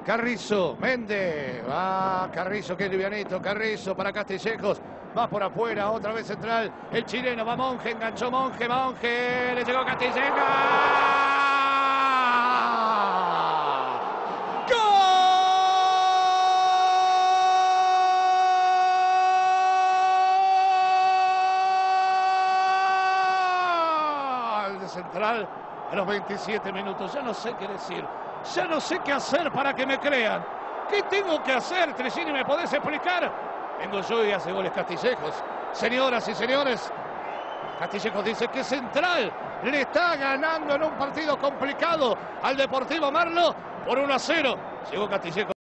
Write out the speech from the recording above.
Carrizo, Méndez, va Carrizo, que livianito, Carrizo para Castillejos, va por afuera, otra vez central, el chileno, va Monge, enganchó Monge, le llegó Castillejos. De Central a los 27 minutos, ya no sé qué decir. Ya no sé qué hacer para que me crean. ¿Qué tengo que hacer, Tricini? ¿Me podés explicar? Vengo yo y hace goles Castillejos. Señoras y señores, Castillejos dice que Central le está ganando en un partido complicado al Deportivo Merlo por 1-0. Llegó Castillejos.